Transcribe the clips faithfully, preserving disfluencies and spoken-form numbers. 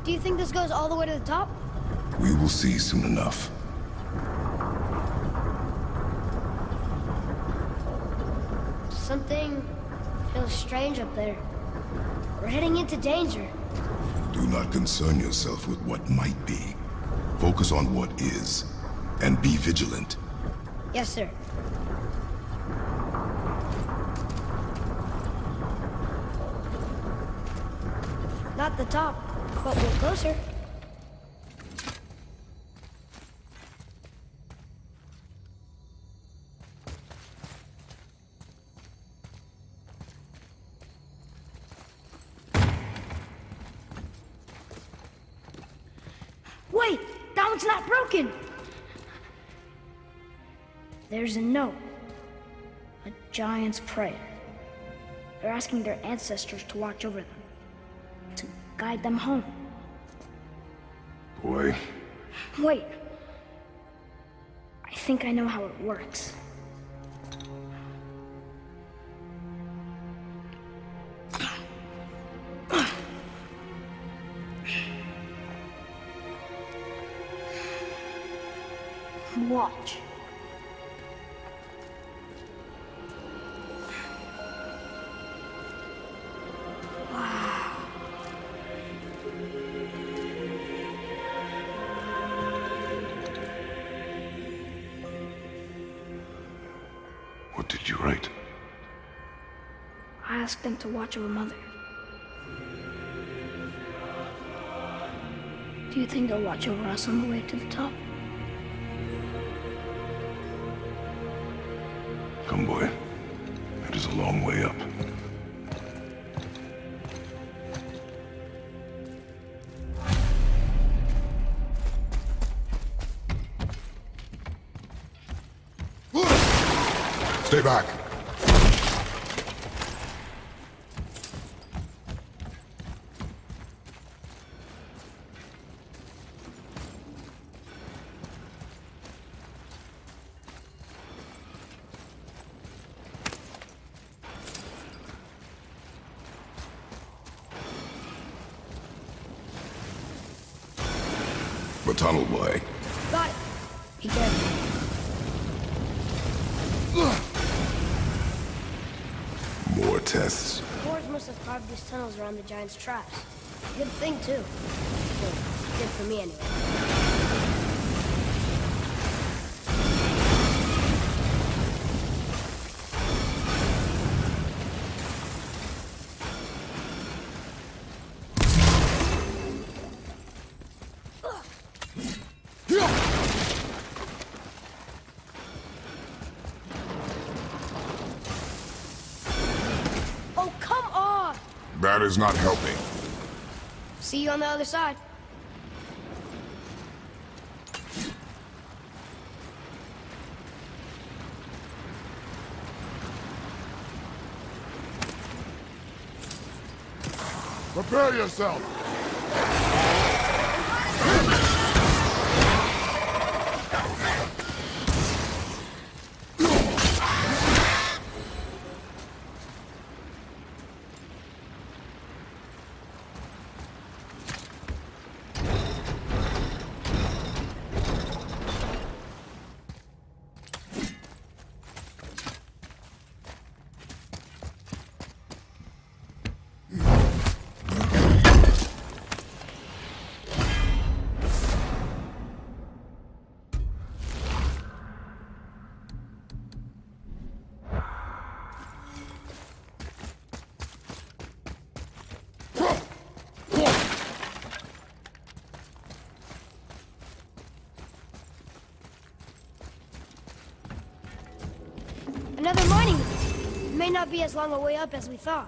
Do you think this goes all the way to the top? We will see soon enough. Something feels strange up there. We're heading into danger. Do not concern yourself with what might be. Focus on what is, and be vigilant. Yes, sir. Not the top, but we're closer. Wait! That one's not broken! There's a note. A giant's prayer. They're asking their ancestors to watch over them. To guide them home. Boy. Wait. I think I know how it works. Watch. What did you write? I asked them to watch over Mother. Do you think they'll watch over us on the way to the top? Come, boy. It is a long way up. Stay back. The tunnel, boy. Got it. Be careful. More tests. Boars must have carved these tunnels around the giant's traps. Good thing, too. Well, good for me, anyway. That is not helping. See you on the other side. Prepare yourself. Another mining route. It may not be as long a way up as we thought.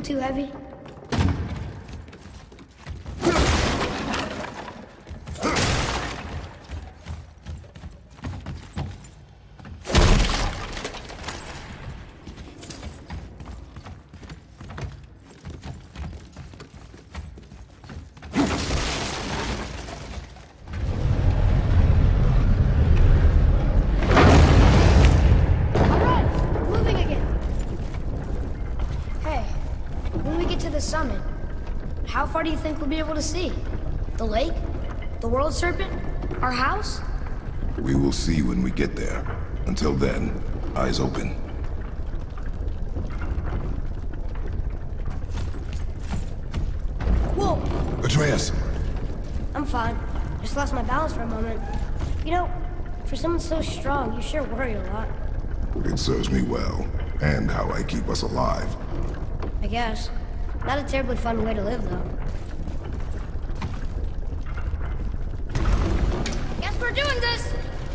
too heavy? Summit. How far do you think we'll be able to see? The lake? The world serpent? Our house? We will see when we get there. Until then, eyes open. Whoa! Atreus! I'm fine. Just lost my balance for a moment. You know, for someone so strong, you sure worry a lot. It serves me well, and how I keep us alive. I guess. Not a terribly fun way to live, though. Guess we're doing this!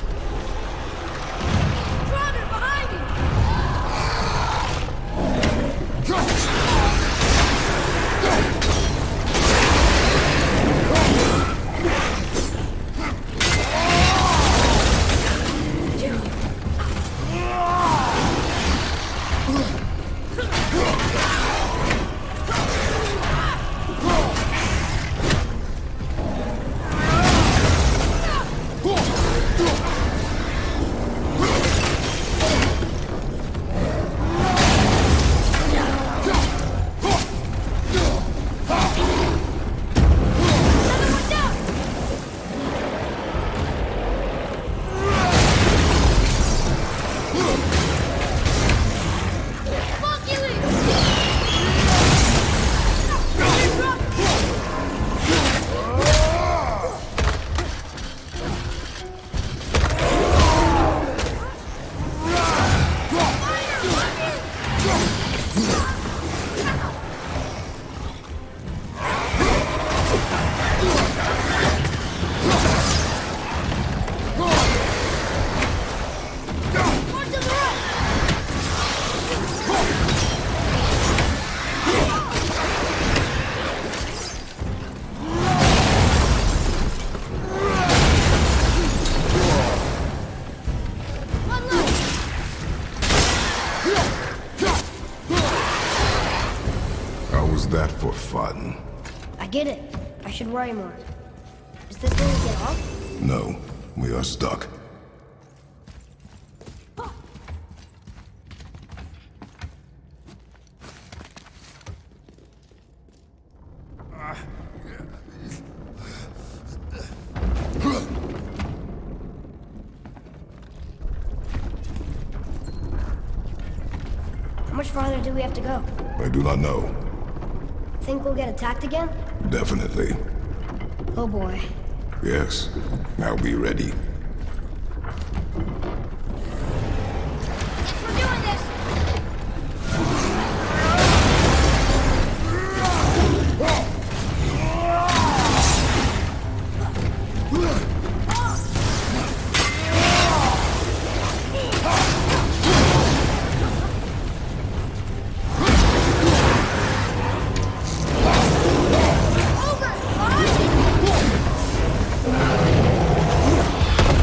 Brother, behind you! That for fun. I get it. I should worry more. Is this where we get off? No, we are stuck. How much farther do we have to go? I do not know. Think we'll get attacked again? Definitely. Oh boy. Yes. Now be ready. We're doing this! Over!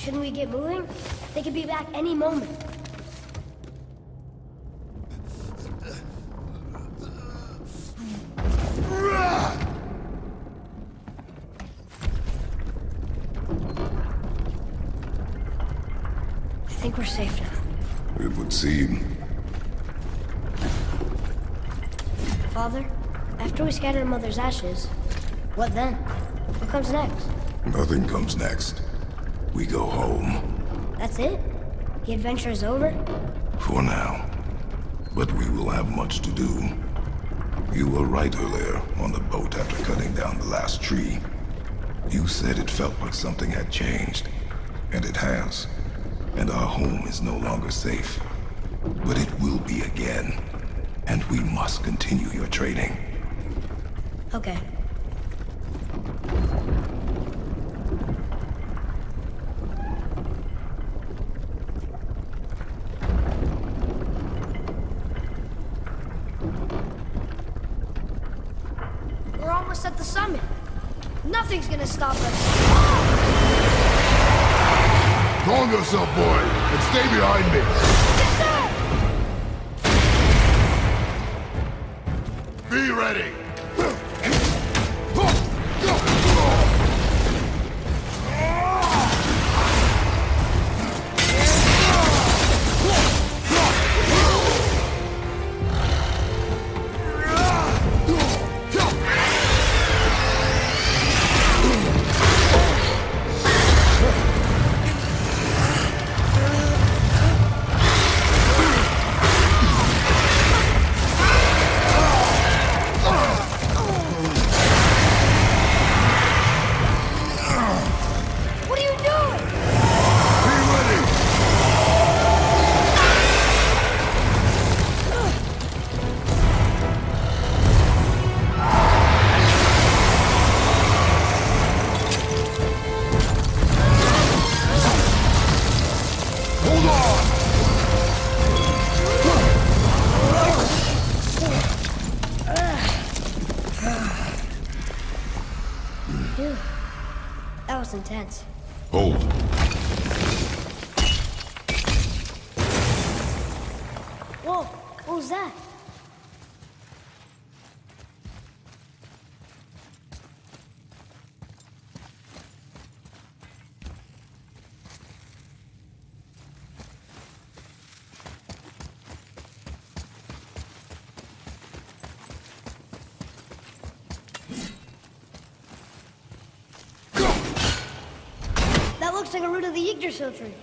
Shouldn't we get moving? They could be back any moment. I think we're safe now. It would seem. Father, after we scatter Mother's ashes, what then? What comes next? Nothing comes next. We go home. That's it? The adventure is over? For now. But we will have much to do. You were right earlier on the boat after cutting down the last tree. You said it felt like something had changed. And it has. And our home is no longer safe. But it will be again. And we must continue your training. Okay. We're almost at the summit. Nothing's gonna stop us. Calm yourself, boy, and stay behind me. Yes, sir! Be ready! Phew. That was intense. Hold. Whoa, what was that? That looks like a root of the Yggdrasil tree.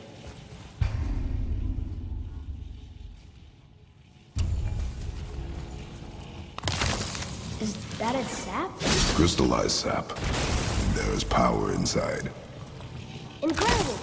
Is that its sap? It's crystallized sap. There is power inside. Incredible!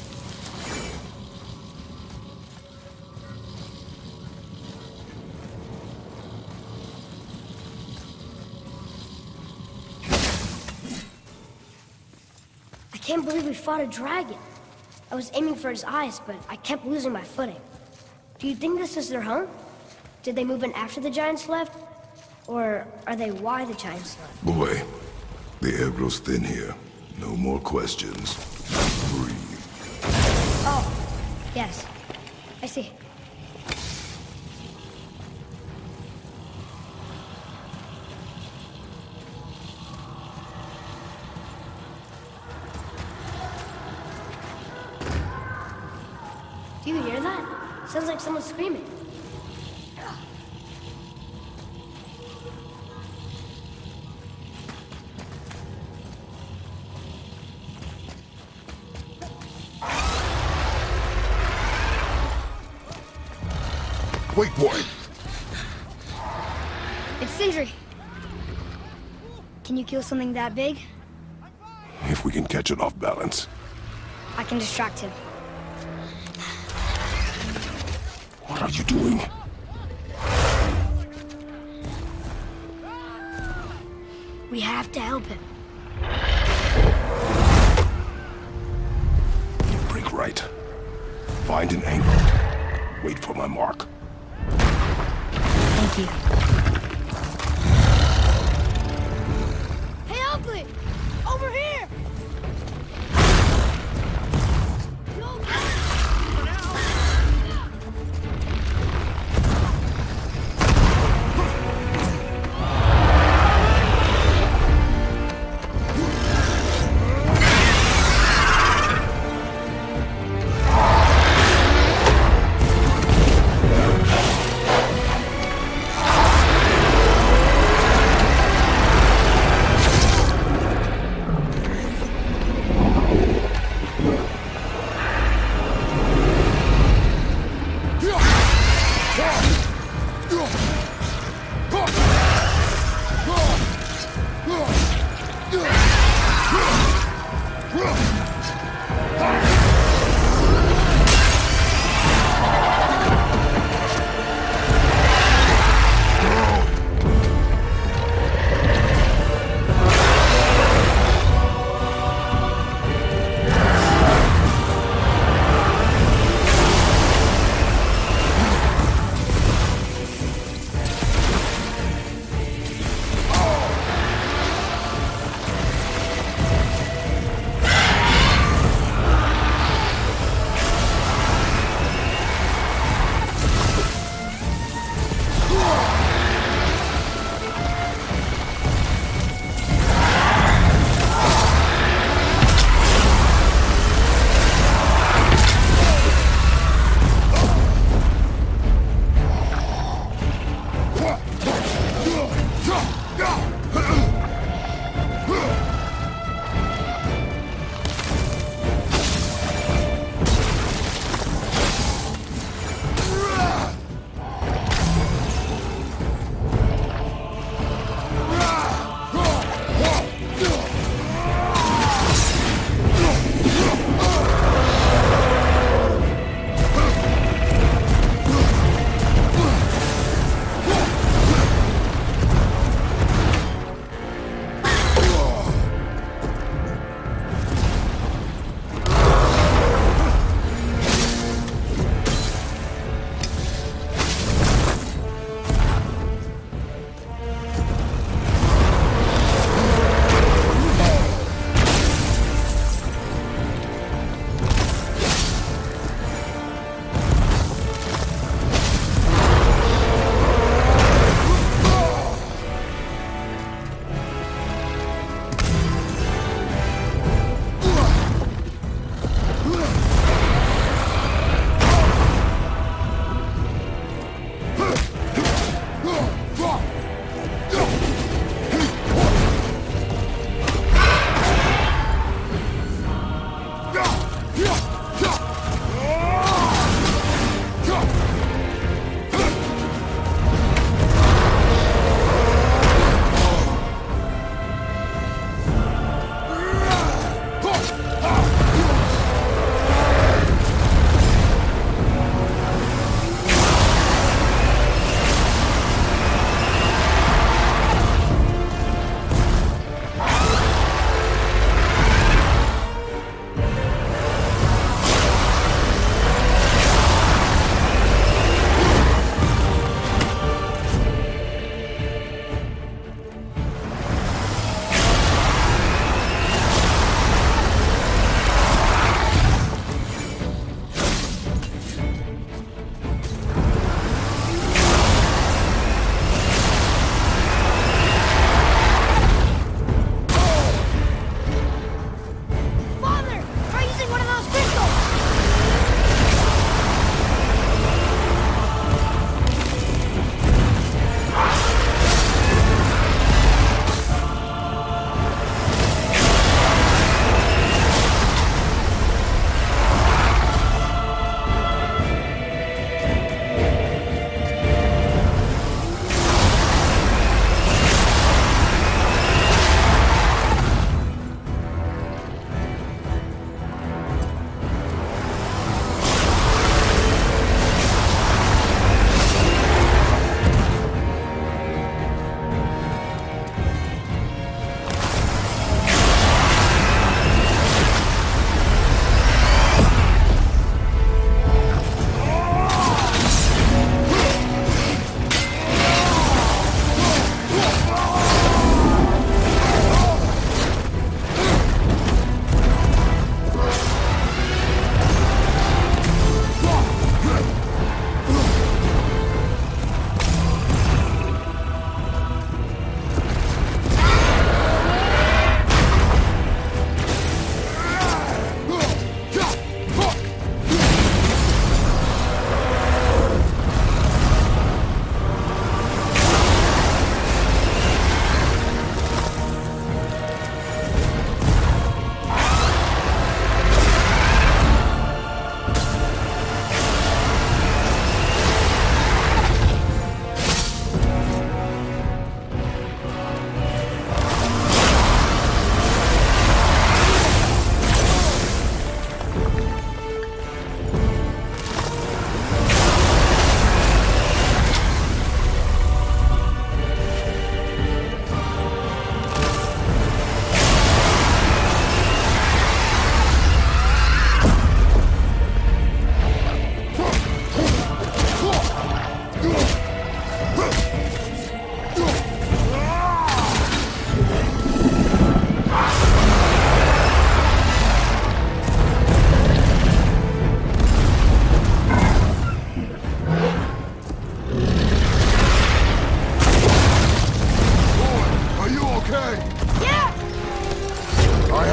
I can't believe we fought a dragon. I was aiming for his eyes, but I kept losing my footing. Do you think this is their home? Did they move in after the giants left? Or are they why the giants left? Boy, the air grows thin here. No more questions. Breathe. Oh, yes. I see. Do you hear that? Sounds like someone screaming. Wait, boy! It's Sindri. Can you kill something that big? If we can catch it off balance. I can distract him. What are you doing? We have to help him. Break right. Find an angle. Wait for my mark. Thank you. Hey, Ugly! Over here!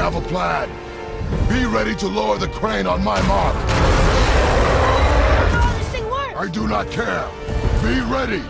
have a plan. Be ready to lower the crane on my mark. How this thing works? I do not care. Be ready.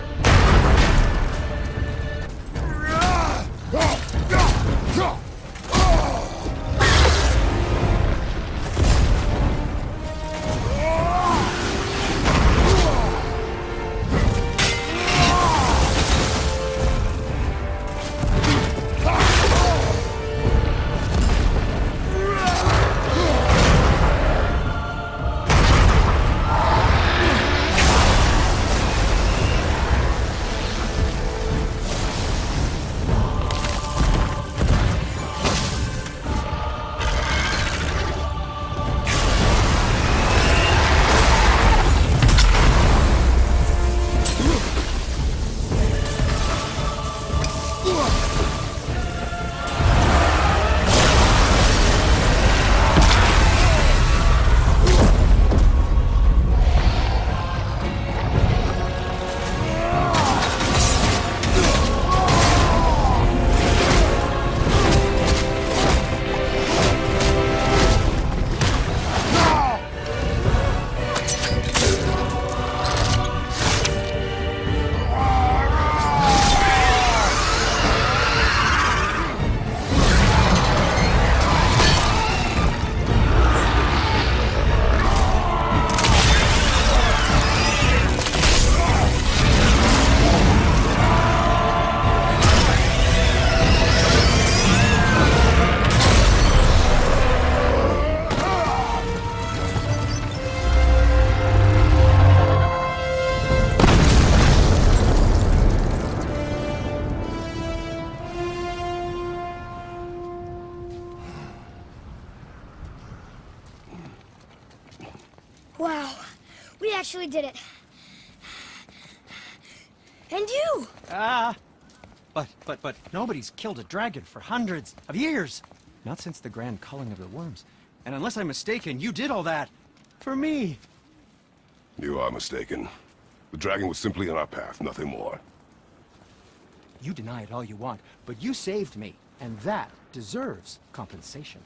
Wow, we actually did it. And you! Ah, but, but, but nobody's killed a dragon for hundreds of years. Not since the grand culling of the worms. And unless I'm mistaken, you did all that for me. You are mistaken. The dragon was simply in our path, nothing more. You deny it all you want, but you saved me, and that deserves compensation.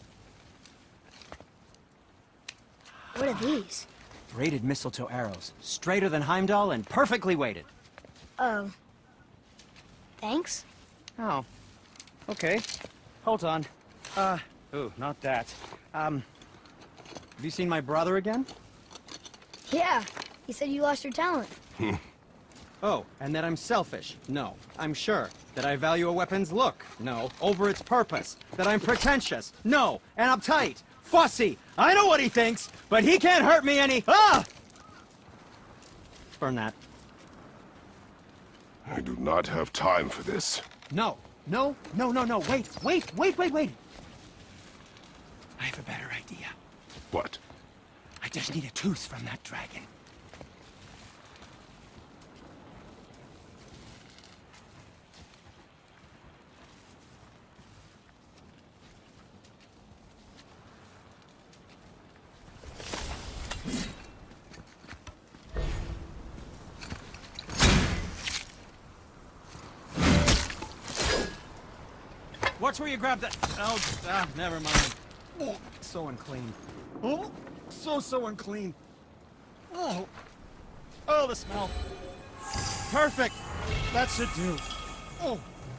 What are these? Braided mistletoe arrows, straighter than Heimdall and perfectly weighted. Oh. Thanks? Oh. Okay. Hold on. Uh, ooh, not that. Um, have you seen my brother again? Yeah, he said you lost your talent. Oh, and that I'm selfish? No, I'm sure. That I value a weapon's look? No. Over its purpose? That I'm pretentious? No. And uptight? Fussy? I know what he thinks, but he can't hurt me any- Ah! Burn that. I do not have time for this. No. No, no, no, no, wait, wait, wait, wait, wait! I have a better idea. What? I just need a tooth from that dragon. Watch where you grab that. Oh, ah, never mind. Oh, so unclean. Oh, so, so unclean. Oh, oh, the smell. Perfect. That should do. Oh.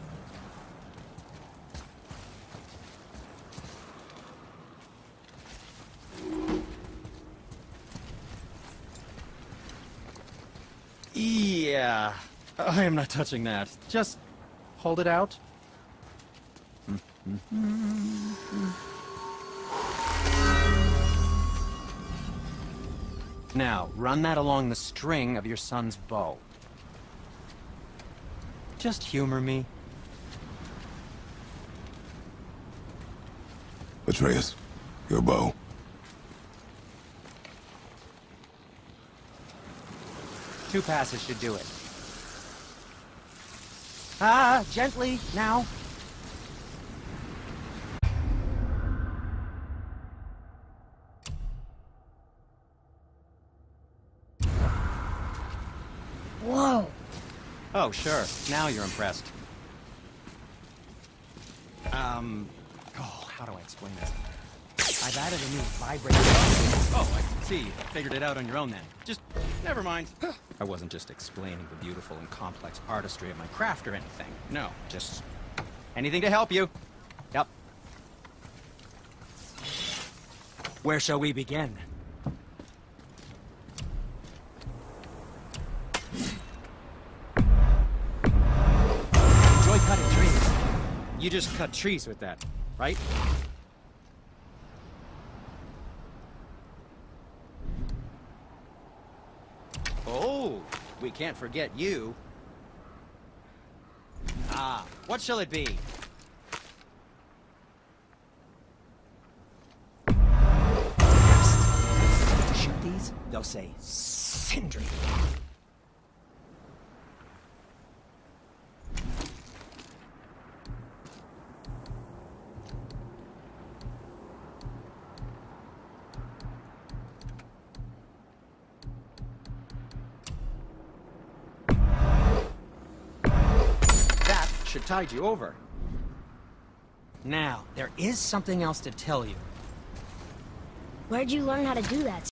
Yeah, I am not touching that. Just hold it out. Now, run that along the string of your son's bow. Just humor me. Atreus, your bow. Two passes should do it. Ah, gently, now. Whoa. Oh, sure. Now you're impressed. Um... Oh, how do I explain this? I've added a new vibrator. Oh, I see. You figured it out on your own then. Just, never mind. I wasn't just explaining the beautiful and complex artistry of my craft or anything. No, just anything to help you. Yep. Where shall we begin? Enjoy cutting trees. You just cut trees with that, right? Oh, we can't forget you. Ah, what shall it be? Shoot these, they'll say, Sindri. Should tide you over. Now, there is something else to tell you. Where'd you learn how to do that?